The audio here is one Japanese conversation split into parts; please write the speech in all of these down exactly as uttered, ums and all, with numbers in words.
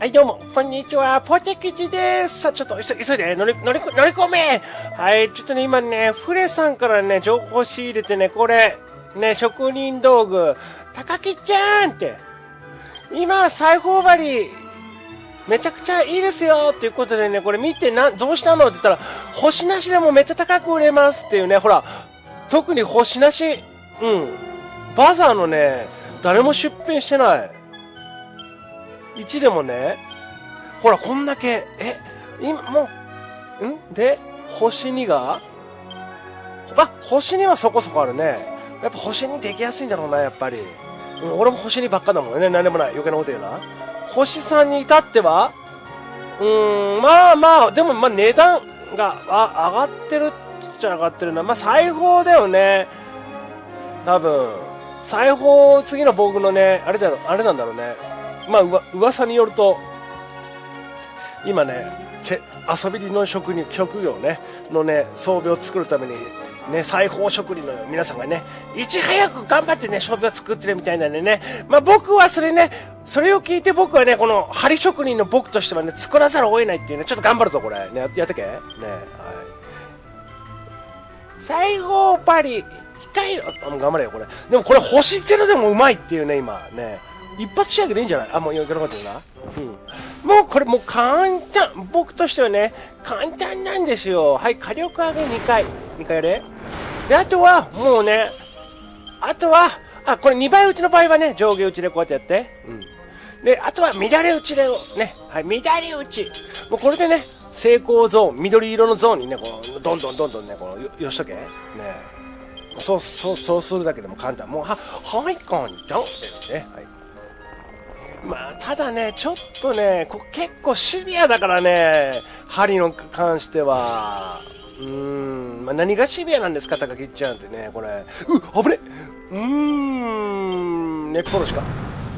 はい、どうも、こんにちは、ポテキチです。さあ、ちょっと、急いで、乗り、乗り、乗り込め。はい、ちょっとね、今ね、フレさんからね、情報仕入れてね、これ、ね、職人道具、高木ちゃんって、今、裁縫針、めちゃくちゃいいですよっていうことでね、これ見て、な、どうしたのって言ったら、星なしでもめっちゃ高く売れますっていうね、ほら、特に星なし、うん、バザーのね、誰も出品してない。いちでもね、ほら、こんだけ、え、今、もう、んで、星にがあ、星にはそこそこあるね。やっぱ星にできやすいんだろうな、やっぱり。うん、俺も星にばっかだもんね。なんでもない。余計なこと言うな。星さんに至っては、うーん、まあまあ、でもまあ値段があ上がってるっちゃ上がってるな。まあ裁縫だよね。多分。裁縫、次の僕のね、あれだろ、あれなんだろうね。まあ、うわ、噂によると、今ね、け遊びの職人、職業ね、のね、装備を作るために、ね、裁縫職人の皆さんがね、いち早く頑張ってね、装備を作ってるみたいなんでね、まあ僕はそれね、それを聞いて僕はね、この針職人の僕としてはね、作らざるを得ないっていうね、ちょっと頑張るぞ、これ。ね、やってけね、はい。裁縫針、控えろ。あ、頑張れよ、これ。でもこれ星ゼロでもうまいっていうね、今、ね。一発仕上げでいいんじゃない？あ、もうよくなかったよな。うん。もうこれもう簡単。僕としてはね、簡単なんですよ。はい、火力上げにかい。にかいやれ。で、あとは、もうね、あとは、あ、これにばい打ちの場合はね、上下打ちでこうやってやって。うん。で、あとは乱れ打ちで、ね、はい、乱れ打ち。もうこれでね、成功ゾーン、緑色のゾーンにね、こう、どんどんどんどんね、こう、よ、よしとけ。ね。そう、そう、そうするだけでも簡単。もう、は、はい、簡単。ね、はい。まあ、ただね、ちょっとね、こ結構シビアだからね、針の関しては。うーん、まあ、何がシビアなんですか、高木ちゃんってね、これ。う、危ねうーん、熱っぽろしか。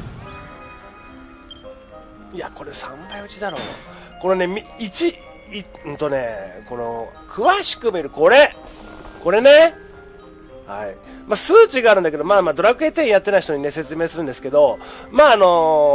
いや、これさんばい打ちだろう。このね、いち、い、うんとね、この、詳しく見る、これ。これね。はい。まあ、数値があるんだけど、まあまあ、ドラクエテンやってない人にね、説明するんですけど、まああ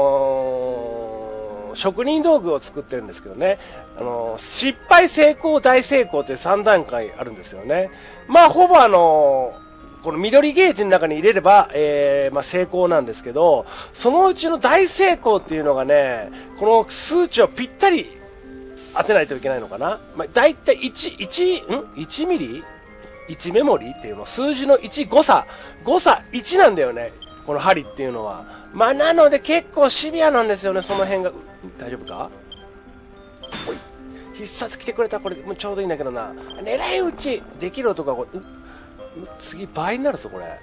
のー、職人道具を作ってるんですけどね、あのー、失敗、成功、大成功ってさん段階あるんですよね。まあ、ほぼあのー、この緑ゲージの中に入れれば、えー、まあ成功なんですけど、そのうちの大成功っていうのがね、この数値をぴったり当てないといけないのかな。まあ、だいたいいち、いち、ん ?いち ミリいちメモリーっていうの数字のいち、誤差。誤差いちなんだよね。この針っていうのは。まあ、なので結構シビアなんですよね、その辺が。大丈夫か？おい。必殺来てくれた。これ、もうちょうどいいんだけどな。狙い撃ちできる音がこれ、う、う、次倍になるぞ、これ。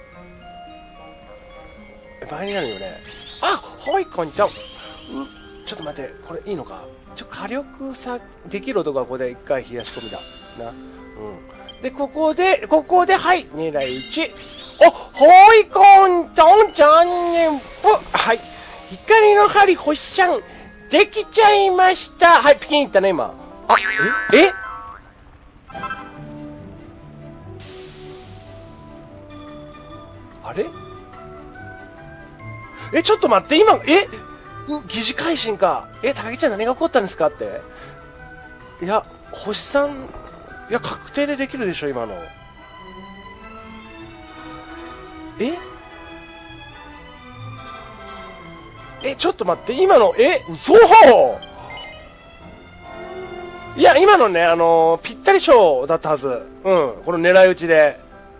倍になるよね。あ、はい、簡単。う、ちょっと待って、これいいのか？ちょ、火力差、できる音がここで一回冷やし込みだ。な。うん。で、ここで、ここで、はい、狙い撃ち。お、ほいこんとんちゃんねんぷ。はい。光の針星ちゃん、できちゃいました。はい、ピキンいったね、今。あ、ええあれえ、ちょっと待って、今、え疑似改心か。え、高木ちゃん何が起こったんですかって。いや、星さん、いや、確定でできるでしょ、今の。ええ、ちょっと待って、今の、え、そういや、今のね、あのー、ぴったり賞だったはず。うん、この狙い撃ちで。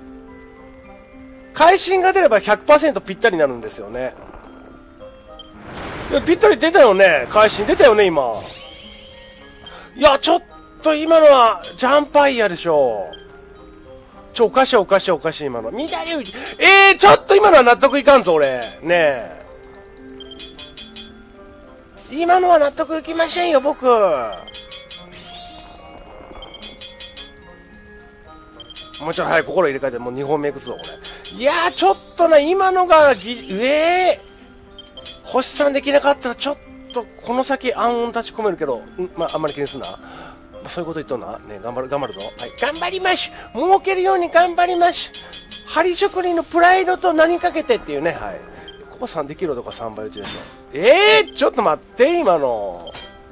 会心が出れば ひゃくパーセント ぴったりになるんですよね。いや、ぴったり出たよね。会心出たよね、今。いや、ちょっと今のは、ジャンパイヤでしょ。ちょ、おかしいおかしいおかしい今の。乱れ打ち。えー、ちょっと今のは納得いかんぞ、俺。ねえ。今のは納得いきませんよ、僕。もうちょい早く心入れ替えて、もうにほんめいくつぞ、これ。いやー、ちょっとな、今のがぎ、えー、星さんできなかったら、ちょっと、この先暗雲立ち込めるけど、んまあ、あんまり気にすんな。そういうこと言っとんな。ね、頑張る、頑張るぞ。はい、頑張りまし儲けるように頑張りまし針職人のプライドと何かけてっていうね、はい。ここぱさんできるとかさんばい打ちでしょ。えー、ちょっと待って、今の。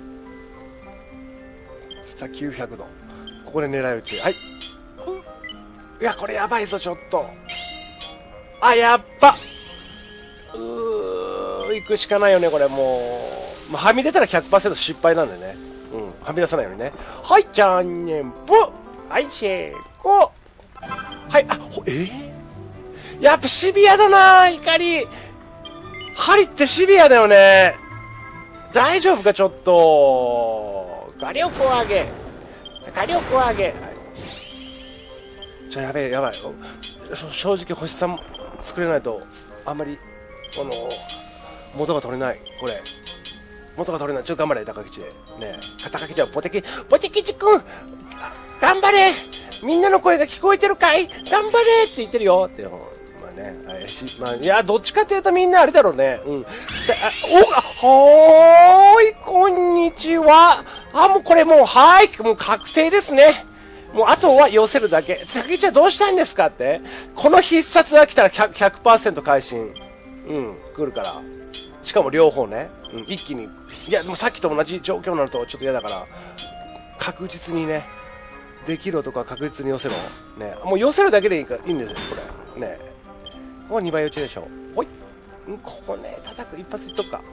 さあ、きゅうひゃくど。ここで狙い撃ち。はい。いや、これやばいぞ、ちょっと。あ、やっば。うー、行くしかないよね、これもう。まあ、はみ出たら ひゃくパーセント 失敗なんでね。うん、はみ出さないようにね。はい、じゃんねんぽ。はい、シェーコ。はい、あ、ほ、えー、やっぱシビアだな、光。針ってシビアだよね。大丈夫か、ちょっと。火力を上げ。火力を上げ。はい、じゃあ、やべえ、やばい。正直、星さん作れないと、あんまり、この、元が取れない。これ。元が取れない。ちょっと頑張れ、高吉。ねえ。高吉はポテキ、ポテ吉くん頑張れみんなの声が聞こえてるかい頑張れって言ってるよって。まあね。あしまあ、いや、どっちかっていうとみんなあれだろうね。うん。あおはーい、こんにちは。あ、もうこれもう、はーい、もう確定ですね。もうあとは寄せるだけ。高吉はどうしたんですかって。この必殺が来たら ひゃくパーセント 会心。うん、来るから。しかも両方ね。うん、一気に。いや、でもさっきと同じ状況になるとちょっと嫌だから、確実にね、できる男は確実に寄せろ。ね。もう寄せるだけでいいか、いいんですよ、これ。ね。ここにばい打ちでしょ。ほい。ん、ここね、叩く、一発いっとくか。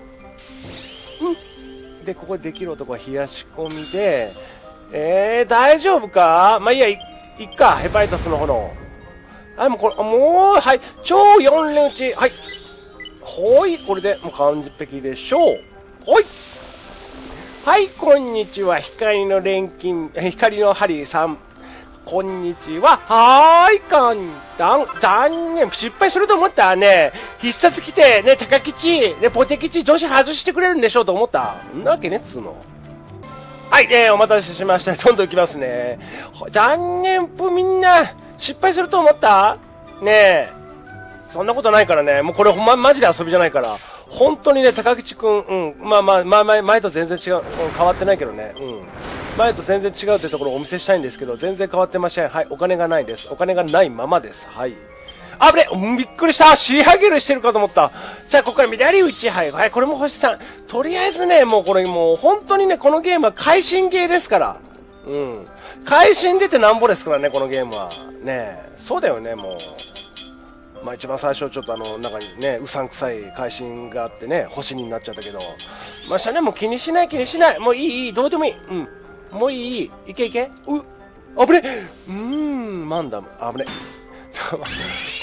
うん。で、ここでできる男は冷やし込みで、えー、大丈夫かまあ、いいや、い、いっか、ヘパイタスの炎。はい、もうこれ、もう、はい、超よん連打ち。はい。ほい、これでもう完璧でしょう。ほい。はい、こんにちは。光の錬金、光の針さん。こんにちは。はーい、簡単。残念。失敗すると思ったね。必殺来て、ね、高吉、ね、ポテ吉、女子外してくれるんでしょうと思った。んなわけねっつうの。はい、えー、お待たせしました。どんどん行きますね。残念ぷ、みんな、失敗すると思ったねえ。そんなことないからね。もうこれほんま、マジで遊びじゃないから。本当にね、高吉くん、うん。まあまあ、まあ、前、前と全然違う、うん。変わってないけどね。うん。前と全然違うってところをお見せしたいんですけど、全然変わってません。はい、お金がないです。お金がないままです。はい。あぶね、うん、びっくりした。シーハゲルしてるかと思った。じゃあ、ここから左打ち。はい。はい、これも星さん。とりあえずね、もうこれもう、本当にね、このゲームは会心ゲーですから。うん。会心出てなんぼですからね、このゲームは。ねえ。そうだよね、もう。まあ一番最初ちょっとあの中にねうさんくさい会心があってね星になっちゃったけど、まあしゃねもう気にしない気にしない、もういいいいどうでもいい、うんもういいいいいけいけ、うあぶねうーんマンダムあぶねう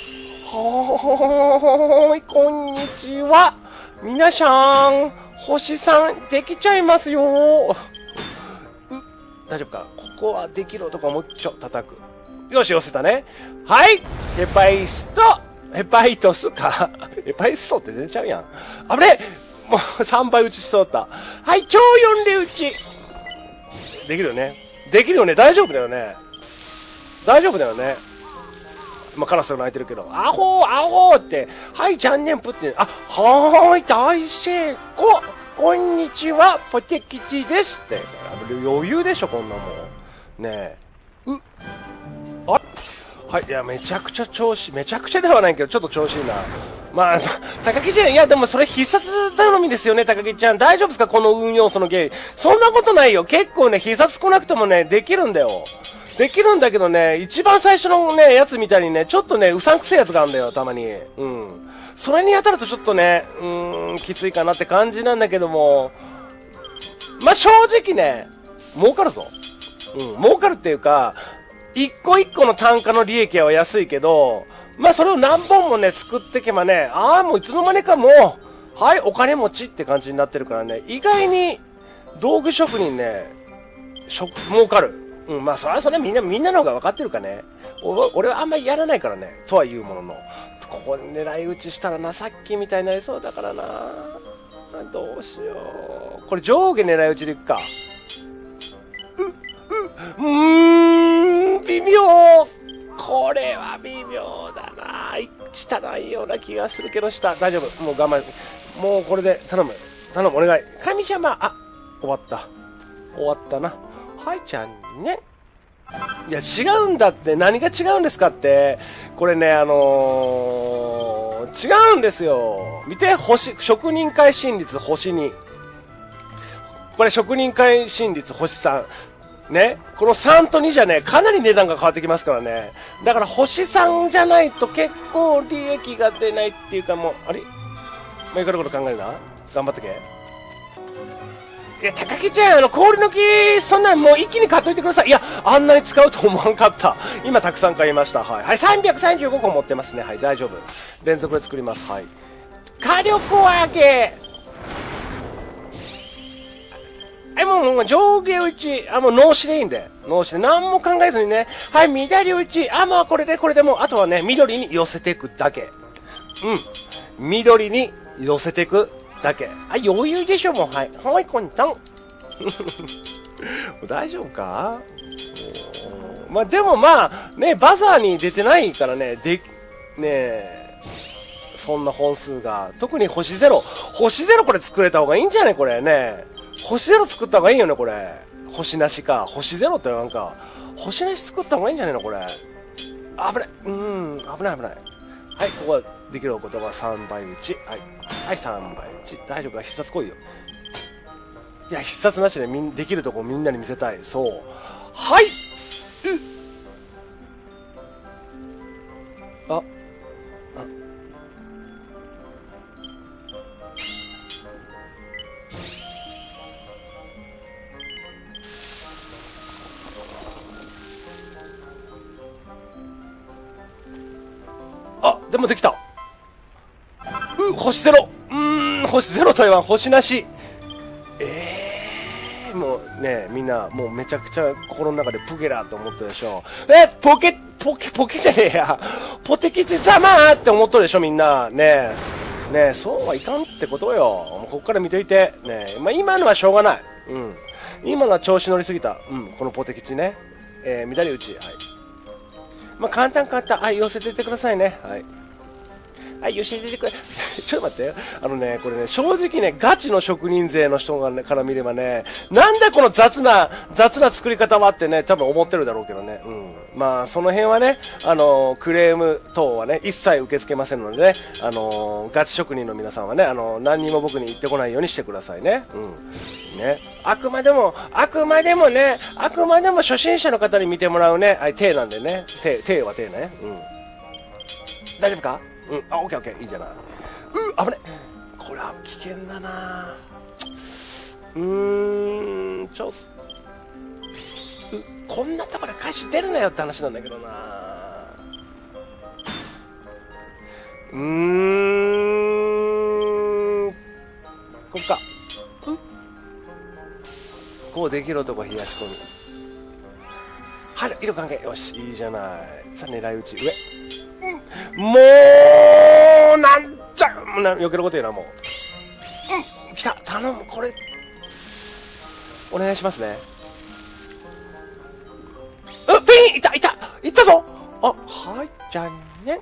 はーいこんにちは皆さん星さんできちゃいますよう大丈夫かここはできるとかもうちょ叩くよし、寄せたね。はい。ヘパイスト。ヘパイトスか。ヘパイストって出ちゃうやん。あれもうさんばい打ちしそうだった。はい、超よんで打ち。できるよね。できるよね。大丈夫だよね。大丈夫だよね。まあ、カラスが鳴いてるけど。アホー、アホーって。はい、チャンネルプって。あ、はーい、大成功。こんにちは、ポテ吉ですって。余裕でしょ、こんなもん。ねえ。うあはい、いや、めちゃくちゃ調子、めちゃくちゃではないけど、ちょっと調子いいな。まあ、高木ちゃん、いや、でもそれ必殺頼みですよね、高木ちゃん。大丈夫ですかこの運用、そのゲーム。そんなことないよ。結構ね、必殺来なくてもね、できるんだよ。できるんだけどね、一番最初のね、やつみたいにね、ちょっとね、うさんくせえやつがあるんだよ、たまに。うん。それに当たるとちょっとね、うーん、きついかなって感じなんだけども、まあ、正直ね、儲かるぞ。うん、儲かるっていうか、一個一個の単価の利益は安いけど、まあそれを何本もね、作っていけばね、ああ、もういつの間にかもう、はい、お金持ちって感じになってるからね、意外に道具職人ね、しょ儲かる。うん、まあそれはそれみんな、みんなの方が分かってるかね。俺はあんまりやらないからね、とは言うものの。ここに狙い撃ちしたらな、さっきみたいになりそうだからな。どうしよう。これ上下狙い撃ちでいくか。う、う、うーん、微妙。これは微妙だな。下ないような気がするけど、下。大丈夫。もう我慢。もうこれで頼む。頼む、お願い。神様。あ、終わった。終わったな。はい、ちゃんね。いや、違うんだって。何が違うんですかって。これね、あのー、 違うんですよ。見て、星、職人会心率星に。これ職人会心率星さん。ね。このさんとにじゃね、かなり値段が変わってきますからね。だから星さんじゃないと結構利益が出ないっていうかもう、あれもういかること考えるな。頑張ってけ。いや、高木ちゃん、あの、氷の木、そんなんもう一気に買っといてください。いや、あんなに使うと思わんかった。今たくさん買いました。はい。はい、さんびゃくさんじゅうごこ持ってますね。はい、大丈夫。連続で作ります。はい。火力を上げ。はい、もう、もう上下打ち。あ、もう脳死でいいんで。脳死で。何も考えずにね。はい、左打ち。あ、もうこれで、これでもう、あとはね、緑に寄せていくだけ。うん。緑に寄せていくだけ。あ、余裕でしょ、もう。はい。はい、こんたん。大丈夫か？まあ、でもまあ、ね、バザーに出てないからね、で、ねそんな本数が。特に星ゼロ。星ゼロこれ作れた方がいいんじゃないこれね。星ゼロ作った方がいいよね、これ。星なしか。星ゼロってなんか、星なし作った方がいいんじゃないのこれ。危ない。うーん、危ない危ない。はい、ここはできることはさんばい打ち。はい。はい、さんばい打ち。大丈夫か？必殺来いよ。いや、必殺なしでみん、できるとこみんなに見せたい。そう。はい。あ。あ、でもできた。う、星ゼロ。うーん、星ゼロと言わん、星なし。ええー、もうね、みんな、もうめちゃくちゃ心の中でプゲラーと思ってるでしょ。え、ポケ、ポケ、ポケじゃねえや。ポテキチざまーって思っとるでしょ、みんな。ねえ。ねえ、そうはいかんってことよ。もうこっから見といて。ねえ、まあ今のはしょうがない。うん。今のは調子乗りすぎた。うん、このポテキチね。えー、乱れ打ち。はい。まあ簡単簡単。はい、寄せていってくださいね。はい。はい、寄せていってくれ。ちょっと待って。あのね、これね、正直ね、ガチの職人勢の人が、ね、から見ればね、なんだこの雑な、雑な作り方はってね、多分思ってるだろうけどね。うん。まあ、その辺はね、あのー、クレーム等はね、一切受け付けませんのでね、あのー、ガチ職人の皆さんはね、あのー、何にも僕に言ってこないようにしてくださいね。うん。ね。あくまでも、あくまでもね、あくまでも初心者の方に見てもらうね、はい、手なんでね。手、手は手ね。うん。大丈夫か？うん。あ、オッケーオッケー。いいじゃない。う、危ね。これは危険だな。うーん、ちょっと、こんなところで回収出るなよって話なんだけどな。うーん、こっか。うこうできる男冷やし込み。はい、色関係。よし、いいじゃない。さあ、狙い撃ち。上。もう、なんちゃ、な余計なこと言うな、もう。うん、来た、頼む、これ。お願いしますね。うっ、ピンいた、いた、いったぞあ、はい、じゃんね。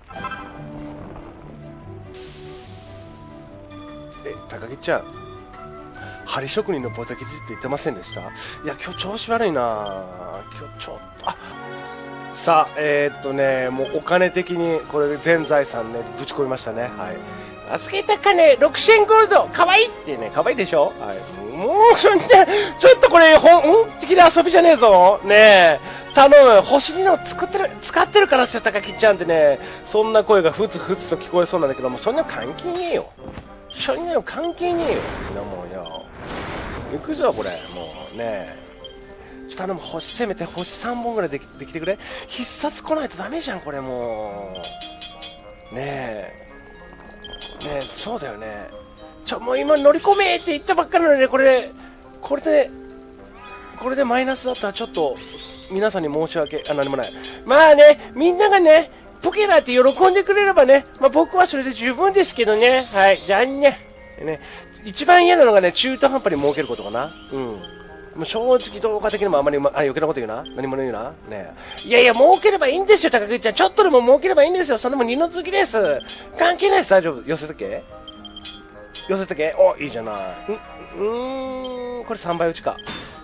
え、高木ちゃん。針職人のポテキチって言ってませんでした？いや、今日調子悪いな今日ちょっと、あ、さあ、えー、っとね、もうお金的にこれで全財産ね、ぶち込みましたね。はい。預けた金、ろくせんゴールド、かわいいってね、かわいいでしょ？はい。もう、そんな、ちょっとこれ、本的な遊びじゃねえぞ。ねえ。頼む。星にの作ってる、使ってるからですよ、高木ちゃんってね。そんな声がふつふつと聞こえそうなんだけども、そんなの関係ねえよ。そんなの関係ねえよ。みんなもうよ。行くぞ、これ。もうね。ちょっと頼む、星せめて星さんぼんぐらいできできてくれ。必殺来ないとダメじゃん、これもう。ねえ。ねえ、そうだよね。ちょ、もう今乗り込めって言ったばっかりなので、これ、これで、これでマイナスだったらちょっと、皆さんに申し訳、あ、何もない。まあね、みんながね、ポケラって喜んでくれればね、まあ僕はそれで十分ですけどね。はい、じゃあね。ね、一番嫌なのがね、中途半端に儲けることかな。うん。もう正直動画的にもあんまり、まあ、余計なこと言うな。何も言うな。ねえ。いやいや、儲ければいいんですよ、高木ちゃん。ちょっとでも儲ければいいんですよ。そんなもん二の次です。関係ないです、大丈夫。寄せとけ寄せとけお、いいじゃない。う、うーん、これさんばい打ちか。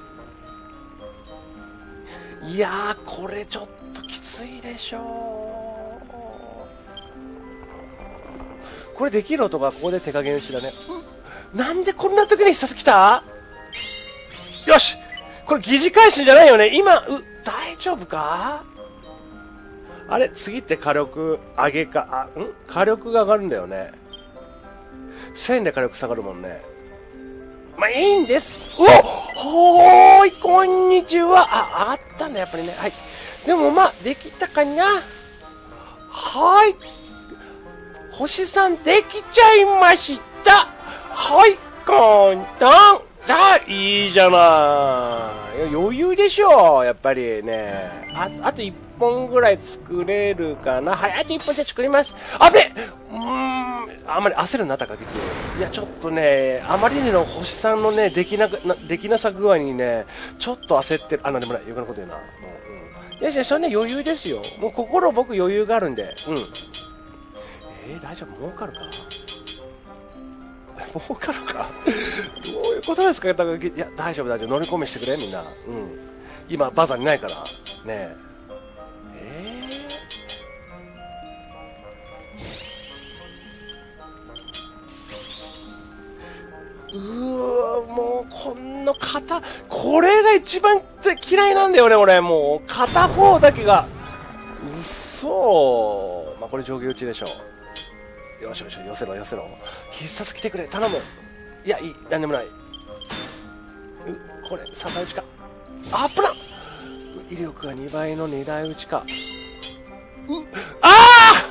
いやー、これちょっときついでしょこれできる音がここで手加減打ちだね。なんでこんな時に必殺来た？よし！これ疑似回収じゃないよね。今、う、大丈夫か？あれ次って火力上げか、あ、ん火力が上がるんだよね。せんで火力下がるもんね。まあ、いいんです。おほーい、こんにちは。あ、上がったんだ、やっぱりね。はい。でもまあ、できたかな。はい。星さん、できちゃいました。はい、簡単。じゃあ、いいじゃない。余裕でしょ、やっぱりね。あ、あといっぽんぐらい作れるかな。はい、あといっぽんじゃ作ります。あべうーん、あんまり焦るな、高口。いや、ちょっとね、あまりにの星さんのね、できなく、な、できなさ具合にね、ちょっと焦ってる。あ、なんでもない。余計なこと言うな。もう、うん。いや、じゃあ、それね、余裕ですよ。もう心僕余裕があるんで。うん。えー、大丈夫？儲かるか？儲かるかどういうことですか？いや、大丈夫、大丈夫。乗り込みしてくれ、みんな。うん。今、バザーにないから。ねえ。えー、うーわ、もう、こんな片、これが一番嫌いなんだよね、俺。もう、片方だけが。うそー。まあ、これ上下打ちでしょう。よしよし、寄せろ寄せろ。必殺来てくれ、頼む。いや、いい、なんでもない。う、これ、さんばい打ちか。あっ、プラン威力がにばいのにだい打ちか。う、ああ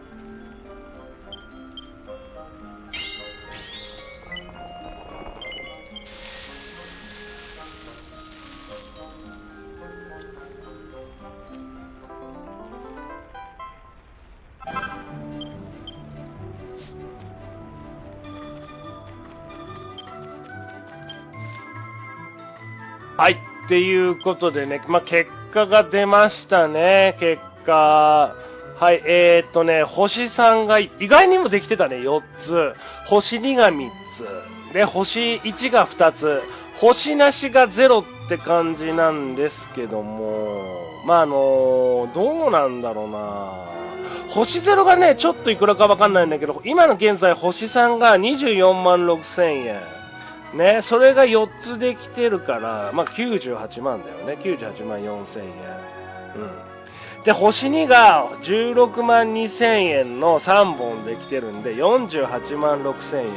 はい、っていうことでね、まあ、結果が出ましたね、結果。はい、えー、っとね、星さんが意外にもできてたね、よっつ。星にがみっつ。で、星いちがふたつ。星なしがゼロって感じなんですけども、まあ、あのー、どうなんだろうな。星ゼロがね、ちょっといくらかわかんないんだけど、今の現在星さんがにじゅうよんまんろくせんえん。ね、それがよっつできてるから、まあ、きゅうじゅうはちまんだよね。きゅうじゅうはちまんよんせんえん。うん。で、星にがじゅうろくまんにせんえんのさんぼんできてるんで、よんじゅうはちまんろくせんえん。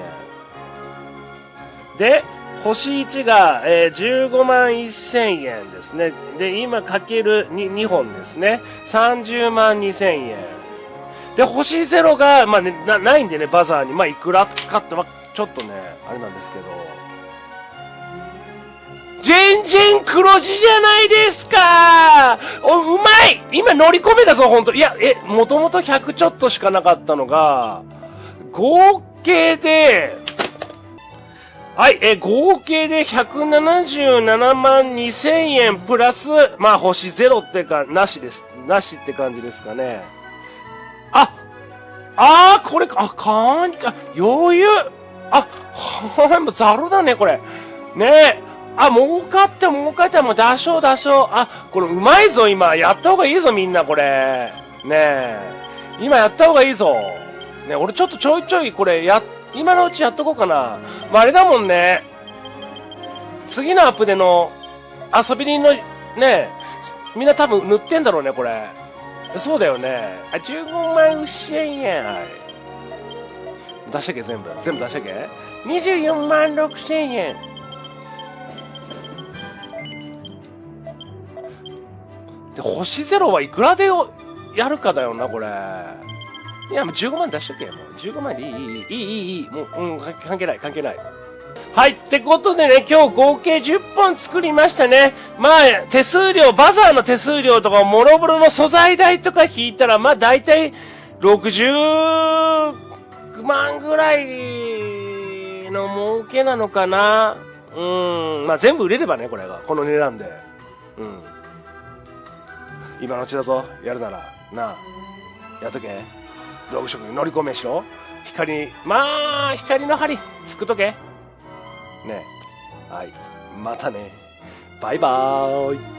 で、星いちが、えー、じゅうごまんせんえんですね。で、今かける 2, にほんですね。さんじゅうまんにせんえん。で、星ゼロが、まあね、な、ないんでね、バザーに。まあ、いくらかっては、ちょっとね、あれなんですけど。全然黒字じゃないですか。お、うまい。今乗り込めたぞ、本当に。いや、え、もともとひゃくちょっとしかなかったのが、合計で、はい、え、合計でひゃくななじゅうななまんにせんえんプラス、まあ、星ゼロってか、なしです。なしって感じですかね。あ、あー、これか、あ、かーんか、余裕。あ、はい、もうザルだね、これ。ねえ。あ、儲かって儲かってもう出しょう出しょう。あ、これうまいぞ、今。やった方がいいぞ、みんな、これ。ねえ。今やった方がいいぞ。ねえ、俺ちょっとちょいちょい、これ、や、今のうちやっとこうかな。まあ、あれだもんね。次のアップでの、遊び人の、ねえ、みんな多分塗ってんだろうね、これ。そうだよね。あ、じゅうごまんせんえん。はい。出したっけ、全部。全部出したっけ ?にじゅうよんまんろくせんえん。で、星ゼロはいくらでよやるかだよな、これ。いや、もうじゅうごまん出しとけよ、もう。じゅうごまんでいい、いい、いい、いい、いい。もう、うん、関係ない、関係ない。はい、ってことでね、今日合計じゅっぽん作りましたね。まあ、手数料、バザーの手数料とか、もろもろの素材代とか引いたら、まあ、だいたいろくじゅうまんぐらいの儲けなのかな。うん、まあ、全部売れればね、これが。この値段で。うん。今のうちだぞ、やるなら。なあ。やっとけ。道具職に乗り込めしろ。光、まあ、光の針、つくとけ。ねえ。はい。またね。バイバーイ。